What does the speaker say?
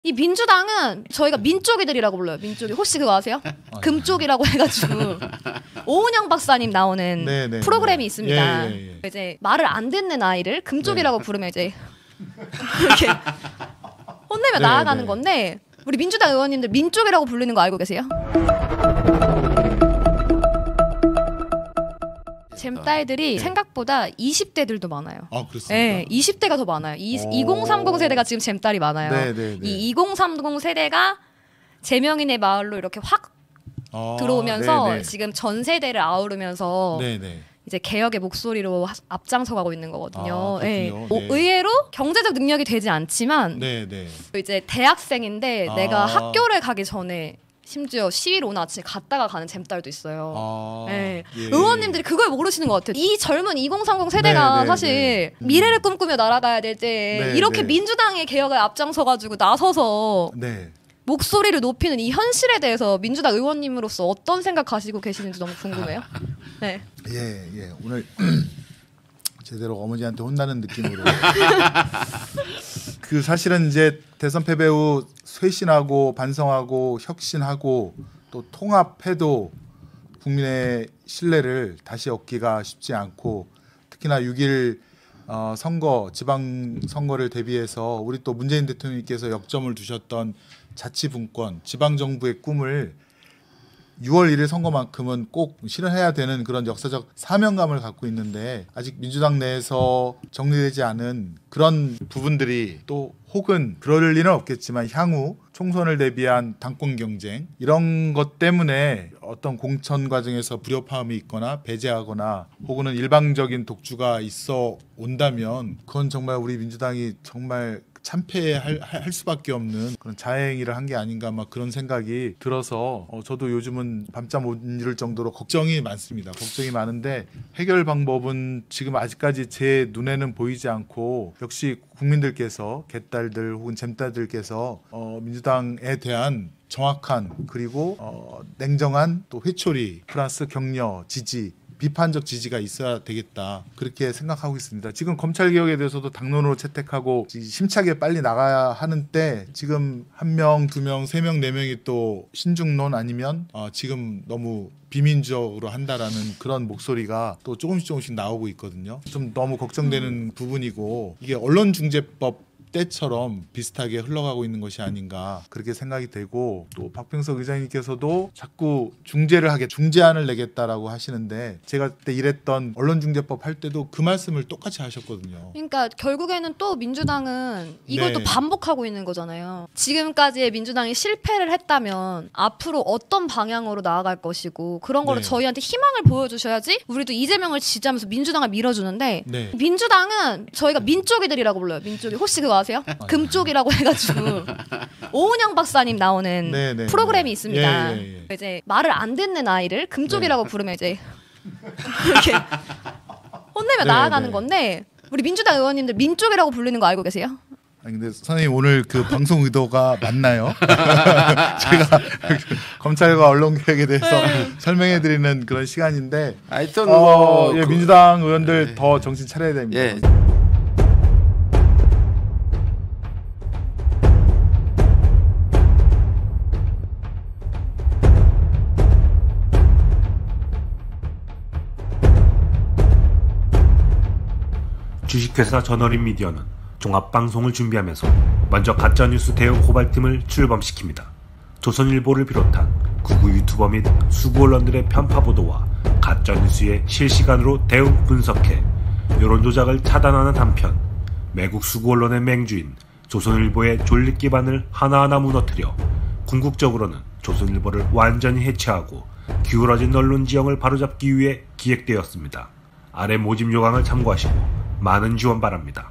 이 민주당은 저희가 민쪽이들이라고 불러요. 민쪽이. 혹시 그거 아세요? 금쪽이라고 해가지고 오은영 박사님 나오는 네네, 프로그램이 있습니다. 예. 이제 말을 안 듣는 아이를 금쪽이라고 부르면 이제 이렇게 혼내며 나아가는 건데, 우리 민주당 의원님들 민쪽이라고 부르는 거 알고 계세요? 잼딸들이 생각보다 20대들도 많아요. 아, 그렇습니까? 네, 20대가 더 많아요. 2030 세대가 지금 잼딸이 많아요. 네네네. 이 2030 세대가 재명인의 마을로 이렇게 확 들어오면서 네네. 지금 전 세대를 아우르면서 네네. 이제 개혁의 목소리로 앞장서가고 있는 거거든요. 네. 의외로 경제적 능력이 되지 않지만 네네. 이제 대학생인데 내가 학교를 가기 전에 심지어 시위로 오나 아침에 갔다가 가는 잼딸도 있어요. 네. 예. 의원님들이 그걸 모르시는 것 같아요. 이 젊은 2030 세대가 네네, 사실 네. 미래를 꿈꾸며 날아가야 될 때 네, 이렇게 네. 민주당의 개혁을 앞장서가지고 나서서 네. 목소리를 높이는 이 현실에 대해서 민주당 의원님으로서 어떤 생각 가지고 계시는지 너무 궁금해요. 네. 예. 오늘 제대로 어머니한테 혼나는 느낌으로. 그 사실은 이제 대선 패배 후 쇄신하고 반성하고 혁신하고 또 통합해도 국민의 신뢰를 다시 얻기가 쉽지 않고, 특히나 6.1 선거, 지방 선거를 대비해서 우리 또 문재인 대통령님께서 역점을 두셨던 자치분권, 지방 정부의 꿈을 6월 1일 선거만큼은 꼭 실현해야 되는 그런 역사적 사명감을 갖고 있는데, 아직 민주당 내에서 정리되지 않은 그런 부분들이, 또 혹은 그럴 리는 없겠지만 향후 총선을 대비한 당권 경쟁, 이런 것 때문에 어떤 공천 과정에서 불협화음이 있거나 배제하거나 혹은 일방적인 독주가 있어 온다면, 그건 정말 우리 민주당이 정말 참패할 수밖에 없는 그런 자해행위를 한 게 아닌가, 막 그런 생각이 들어서 저도 요즘은 밤잠 못 이룰 정도로 걱정이 많습니다. 걱정이 많은데 해결 방법은 지금 아직까지 제 눈에는 보이지 않고, 역시 국민들께서, 개딸들 혹은 잼딸들께서 민주당에 대한 정확한 그리고 냉정한 또 회초리 플러스 격려, 지지, 비판적 지지가 있어야 되겠다, 그렇게 생각하고 있습니다. 지금 검찰개혁에 대해서도 당론으로 채택하고 심차게 빨리 나가야 하는 때, 지금 1명, 2명, 3명, 4명이 또 신중론 아니면 지금 너무 비민주적으로 한다라는 그런 목소리가 또 조금씩 나오고 있거든요. 좀 너무 걱정되는 부분이고, 이게 언론중재법 때처럼 비슷하게 흘러가고 있는 것이 아닌가, 그렇게 생각이 되고, 또 박병석 의장님께서도 자꾸 중재안을 내겠다라고 하시는데, 제가 그때 일했던 언론중재법 할 때도 그 말씀을 똑같이 하셨거든요. 그러니까 결국에는 또 민주당은 이걸 네. 또 반복하고 있는 거잖아요. 지금까지의 민주당이 실패를 했다면 앞으로 어떤 방향으로 나아갈 것이고, 그런 거를 네. 저희한테 희망을 보여주셔야지 우리도 이재명을 지지하면서 민주당을 밀어주는데, 네. 민주당은 저희가 민쪽이들이라고 불러요. 민쪽이. 혹시 그거 아세요? 금쪽이라고 해가지고 오은영 박사님 나오는 네네. 프로그램이 있습니다. 예. 이제 말을 안 듣는 아이를 금쪽이라고 부르면 이제 이렇게 혼내며 나아가는 건데, 우리 민주당 의원님들 민쪽이라고 부르는 거 알고 계세요? 아니 근데 선생님, 오늘 그 방송 의도가 맞나요? 제가 검찰과 언론개혁에 대해서 설명해드리는 그런 시간인데, 하여튼 예, 민주당 의원들 더 정신 차려야 됩니다. 예. 주식회사 저널인미디어는 종합방송을 준비하면서 먼저 가짜뉴스 대응 고발팀을 출범시킵니다. 조선일보를 비롯한 극우 유튜버 및 수구 언론들의 편파 보도와 가짜뉴스에 실시간으로 대응 분석해 여론조작을 차단하는 한편, 매국 수구 언론의 맹주인 조선일보의 존립 기반을 하나하나 무너뜨려 궁극적으로는 조선일보를 완전히 해체하고 기울어진 언론 지형을 바로잡기 위해 기획되었습니다. 아래 모집 요강을 참고하시고 많은 지원 바랍니다.